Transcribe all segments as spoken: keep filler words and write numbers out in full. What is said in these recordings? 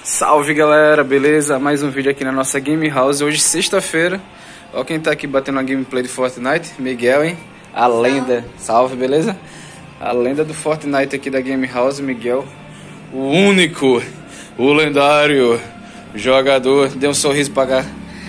Salve galera, beleza? Mais um vídeo aqui na nossa Game House. Hoje sexta-feira. Ó quem tá aqui batendo uma gameplay de Fortnite, Miguel, hein? A lenda. Salve, beleza? A lenda do Fortnite aqui da Game House, Miguel. O único, o lendário jogador. Dê um sorriso pra cá.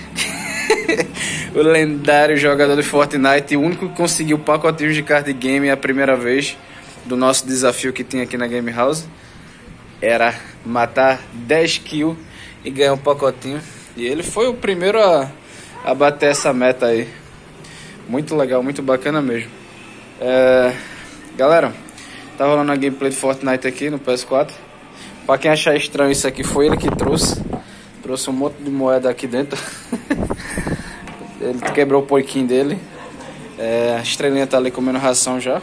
O lendário jogador de Fortnite, o único que conseguiu pacotinhos de card game a primeira vez do nosso desafio que tem aqui na Game House. Era matar dez kills e ganhar um pacotinho. E ele foi o primeiro a, a bater essa meta aí. Muito legal, muito bacana mesmo. É, galera, tá rolando a gameplay de Fortnite aqui no P S quatro. Pra quem achar estranho isso aqui, foi ele que trouxe. Trouxe um monte de moeda aqui dentro. Ele quebrou o porquinho dele. É, a estrelinha tá ali comendo ração já.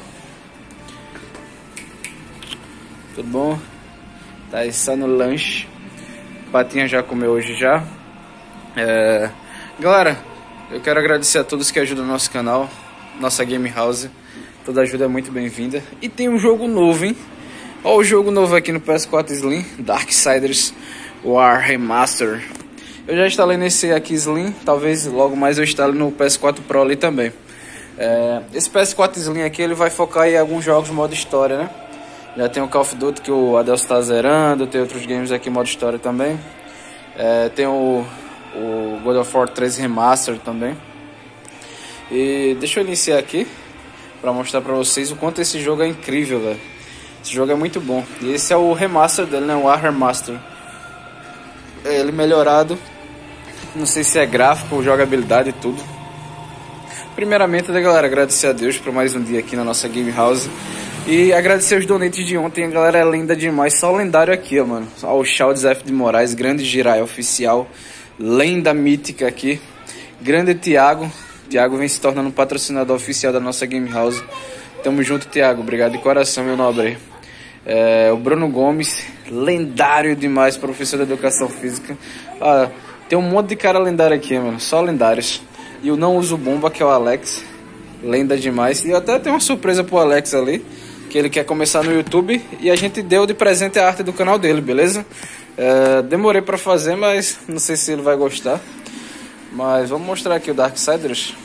Tudo bom? Tá aí só no lanche. Patinha já comeu hoje já. É... Galera, eu quero agradecer a todos que ajudam o nosso canal, nossa Game House. Toda ajuda é muito bem-vinda. E tem um jogo novo, hein? Olha o jogo novo aqui no P S quatro Slim, Darksiders War Remaster. Eu já instalei nesse aqui Slim, talvez logo mais eu instale no P S quatro Pro ali também. É... Esse P S quatro Slim aqui, ele vai focar em alguns jogos modo história, né? Já tem o Call of Duty que o Adelson tá zerando, tem outros games aqui modo história também. É, tem o, o God of War três Remaster também. E deixa eu iniciar aqui pra mostrar pra vocês o quanto esse jogo é incrível, velho. Esse jogo é muito bom. E esse é o remaster dele, né? O War Remaster. É ele melhorado. Não sei se é gráfico, jogabilidade e tudo. Primeiramente, né, galera, agradecer a Deus por mais um dia aqui na nossa Game House. E agradecer os donates de ontem, a galera é linda demais, só lendário aqui, ó, mano. Ó, o Chaldes F de Moraes, grande Jiraiya oficial, lenda mítica aqui. Grande Thiago, Thiago vem se tornando um patrocinador oficial da nossa Game House. Tamo junto, Thiago, obrigado de coração, meu nobre. É, o Bruno Gomes, lendário demais, professor de Educação Física. Ó, tem um monte de cara lendário aqui, mano, só lendários. E o Não Uso Bomba, que é o Alex, lenda demais. E até tem uma surpresa pro Alex ali, que ele quer começar no YouTube e a gente deu de presente a arte do canal dele, beleza? É, demorei pra fazer, mas não sei se ele vai gostar. Mas vamos mostrar aqui o Darksiders.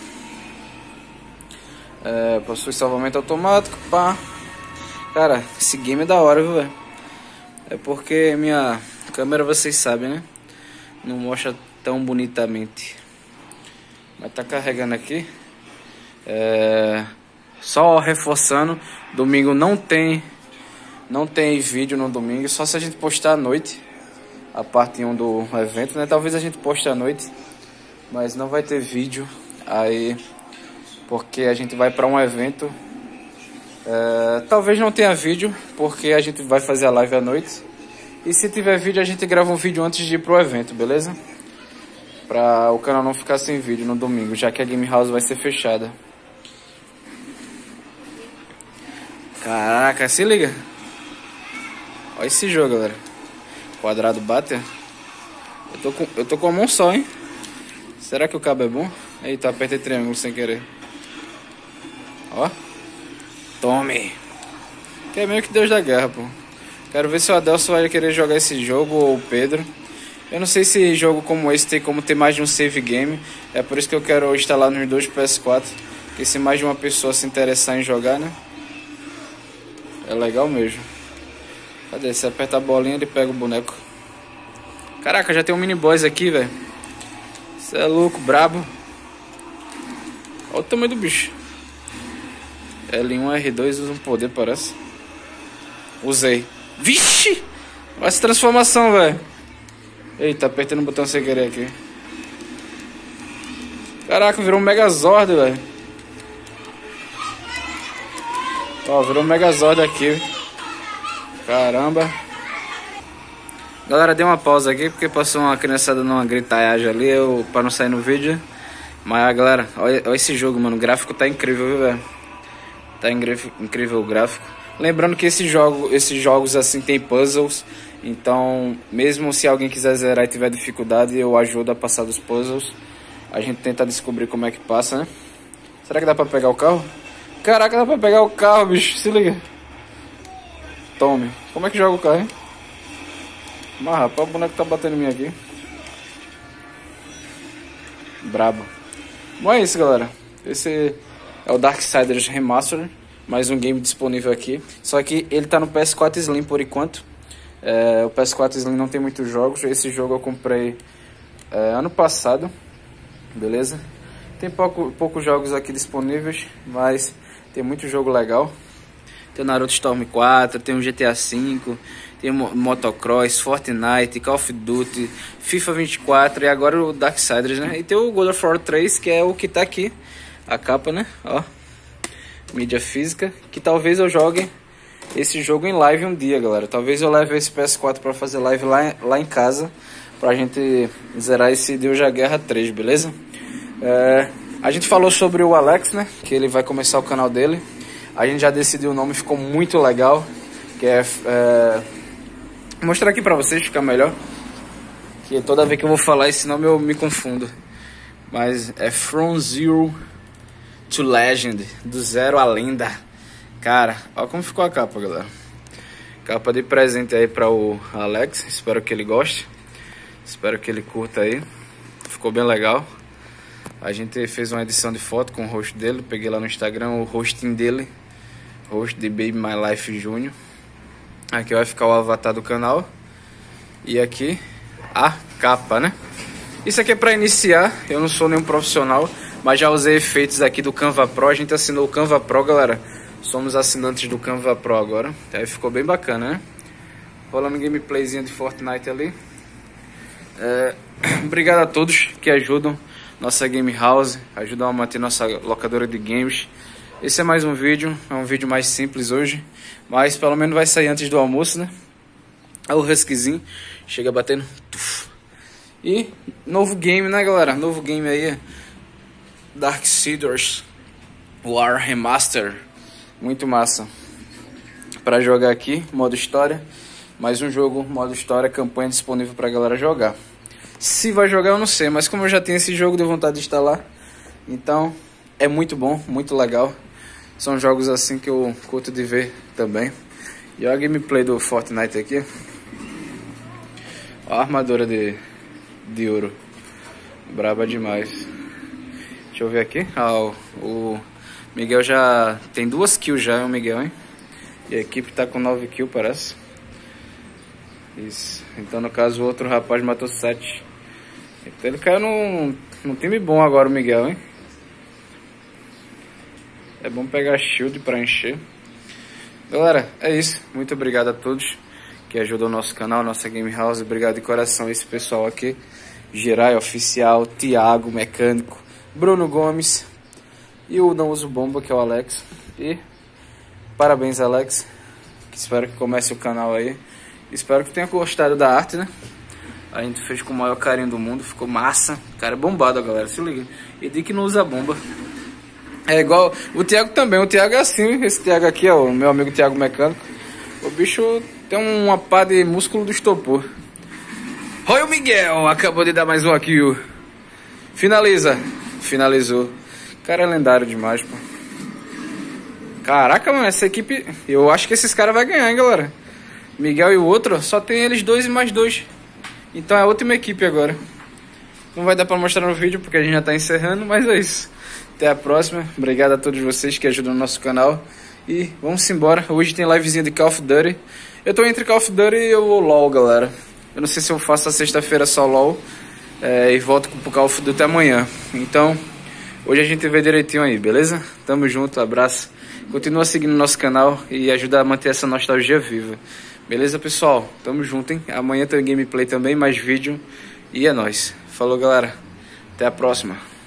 É, possui salvamento automático, pá. Cara, esse game é da hora, viu, velho? É porque minha câmera, vocês sabem, né? Não mostra tão bonitamente. Mas tá carregando aqui. É... Só reforçando, domingo não tem não tem vídeo no domingo, só se a gente postar à noite a parte um do evento, né? Talvez a gente poste à noite, mas não vai ter vídeo aí porque a gente vai para um evento. É, talvez não tenha vídeo porque a gente vai fazer a live à noite, e se tiver vídeo a gente grava um vídeo antes de ir pro evento, beleza? Para o canal não ficar sem vídeo no domingo, já que a Game House vai ser fechada. Caraca, se liga. Olha esse jogo, galera. Quadrado bate. Eu tô com, eu tô com a mão só, hein? Será que o cabo é bom? Eita, apertei triângulo sem querer. Ó. Tome. Que é meio que Deus da guerra, pô. Quero ver se o Adelson vai querer jogar esse jogo, ou o Pedro. Eu não sei se jogo como esse tem como ter mais de um save game. É por isso que eu quero instalar nos dois P S quatro. Porque se mais de uma pessoa se interessar em jogar, né? É legal mesmo. Cadê? Se aperta a bolinha, ele pega o boneco. Caraca, já tem um mini boss aqui, velho. Você é louco, brabo. Olha o tamanho do bicho. L um, R dois, usa um poder, parece. Usei. Vixe! Olha essa transformação, velho. Eita, apertando o botão sem querer aqui. Caraca, virou um Megazord, velho. Ó, virou um Megazord aqui. Caramba. Galera, dei uma pausa aqui porque passou uma criançada numa gritaiagem ali, eu, pra não sair no vídeo. Mas, galera, olha, olha esse jogo, mano. O gráfico tá incrível, viu, velho? Tá incrível, incrível o gráfico. Lembrando que esse jogo, esses jogos assim tem puzzles. Então, mesmo se alguém quiser zerar e tiver dificuldade, eu ajudo a passar dos puzzles. A gente tenta descobrir como é que passa, né? Será que dá pra pegar o carro? Caraca, dá pra pegar o carro, bicho. Se liga. Tome. Como é que joga o carro, hein? Mas rapaz, o boneco tá batendo em mim aqui. Brabo. Bom, é isso, galera. Esse é o Darksiders Remastered. Mais um game disponível aqui. Só que ele tá no P S quatro Slim por enquanto. É, o P S quatro Slim não tem muitos jogos. Esse jogo eu comprei é, ano passado. Beleza? Tem pouco, poucos jogos aqui disponíveis, mas tem muito jogo legal. Tem o Naruto Storm quatro, tem o G T A cinco, tem o Motocross, Fortnite, Call of Duty, FIFA vinte e quatro e agora o Darksiders, né? E tem o God of War três, que é o que tá aqui, a capa, né? Ó, mídia física, que talvez eu jogue esse jogo em live um dia, galera. Talvez eu leve esse P S quatro pra fazer live lá, lá em casa, pra gente zerar esse Deus da Guerra três, beleza? É, a gente falou sobre o Alex, né? Que ele vai começar o canal dele. A gente já decidiu o nome, ficou muito legal. Que é, é vou mostrar aqui pra vocês, ficar melhor. Que toda vez que eu vou falar esse nome eu me confundo. Mas é From Zero to Legend, do zero à lenda. Cara, olha como ficou a capa, galera. Capa de presente aí pra o Alex. Espero que ele goste. Espero que ele curta aí. Ficou bem legal. A gente fez uma edição de foto com o rosto dele. Peguei lá no Instagram o rostinho dele. Rosto de Baby My Life Júnior. Aqui vai ficar o avatar do canal. E aqui a capa, né? Isso aqui é pra iniciar. Eu não sou nenhum profissional, mas já usei efeitos aqui do Canva Pro. A gente assinou o Canva Pro, galera. Somos assinantes do Canva Pro agora. Aí ficou bem bacana, né? Rolando um gameplayzinho de Fortnite ali. É... Obrigado a todos que ajudam nossa game house, ajudam a manter nossa locadora de games. Esse é mais um vídeo, é um vídeo mais simples hoje, mas pelo menos vai sair antes do almoço, né? É o huskyzinho, chega batendo. Tuf. E novo game, né, galera? Novo game aí, Darksiders War Remaster. Muito massa pra jogar aqui, modo história. Mais um jogo, modo história, campanha disponível pra galera jogar. Se vai jogar eu não sei, mas como eu já tenho esse jogo, deu vontade de instalar. Então é muito bom, muito legal. São jogos assim que eu curto de ver também. E olha a gameplay do Fortnite aqui. Olha a armadura de, de ouro. Braba demais. Deixa eu ver aqui. Ah, o, o Miguel já tem duas kills já, o Miguel, hein? E a equipe tá com nove kills, parece. Isso. Então no caso o outro rapaz matou sete. Então ele caiu num, num time bom agora, o Miguel, hein? É bom pegar shield pra encher. Galera, é isso. Muito obrigado a todos que ajudam o nosso canal, nossa game house. Obrigado de coração a esse pessoal aqui. Jirai Oficial, Thiago Mecânico, Bruno Gomes e o Não Uso Bomba, que é o Alex. E parabéns, Alex. Espero que comece o canal aí. Espero que tenha gostado da arte, né? A gente fez com o maior carinho do mundo. Ficou massa. Cara, é bombado, galera. Se liga. E de que não usa bomba. É igual o Thiago também. O Thiago é assim. Esse Thiago aqui, ó. O meu amigo Thiago Mecânico. O bicho tem uma pá de músculo do estopor. Olha o Miguel. Acabou de dar mais um aqui. Finaliza. Finalizou. Cara, é lendário demais, pô. Caraca, mano. Essa equipe... Eu acho que esses caras vão ganhar, hein, galera. Miguel e o outro, só tem eles dois e mais dois. Então é a última equipe agora. Não vai dar pra mostrar no vídeo porque a gente já tá encerrando, mas é isso. Até a próxima. Obrigado a todos vocês que ajudam no nosso canal. E vamos embora. Hoje tem livezinha de Call of Duty. Eu tô entre Call of Duty e o LoL, galera. Eu não sei se eu faço a sexta-feira só LoL. É, e volto pro Call of Duty amanhã. Então, hoje a gente vê direitinho aí, beleza? Tamo junto, abraço. Continua seguindo nosso canal e ajuda a manter essa nostalgia viva. Beleza, pessoal? Tamo junto, hein? Amanhã tem gameplay também, mais vídeo. E é nóis. Falou, galera. Até a próxima.